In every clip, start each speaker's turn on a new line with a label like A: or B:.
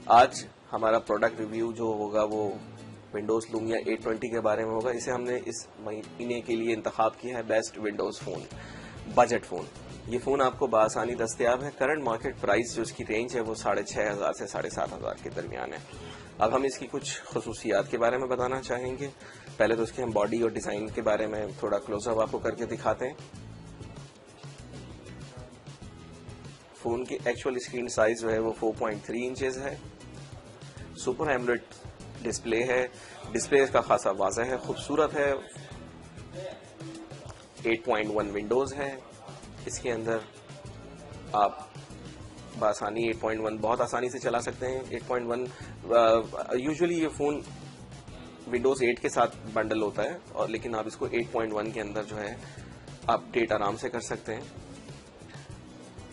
A: आज हमारा product review जो होगा वो विंडोज लूमिया 820 के बारे में होगा। इसे हमने इस महीने के लिए इंतखाब किया है best Windows phone, budget phone. ये फोन आपको बआसानी दस्तयाब है। करंट मार्केट प्राइस जो इसकी रेंज है वो 6,500 से 7,500 के दरमियान है। अब हम इसकी कुछ खसूसियात के बारे में बताना चाहेंगे। पहले तो इसके हम बॉडी और डिजाइन के बारे में थोड़ा क्लोजअप आपको करके दिखाते हैं। फोन की एक्चुअल स्क्रीन साइज जो है वो 4.3 इंचेस है। सुपर एमोलेड डिस्प्ले है। डिस्प्ले इसका खासा वाज़ह है, खूबसूरत है। 8.1 विंडोज है इसके अंदर। आप बआसानी 8.1 बहुत आसानी से चला सकते हैं। 8.1 यूजुअली ये फोन विंडोज 8 के साथ बंडल होता है, और लेकिन आप इसको 8.1 के अंदर जो है अपडेट आराम से कर सकते हैं।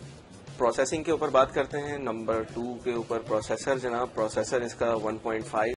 A: प्रोसेसिंग के ऊपर बात करते हैं। नंबर 2 के ऊपर प्रोसेसर जनाब, प्रोसेसर इसका 1.5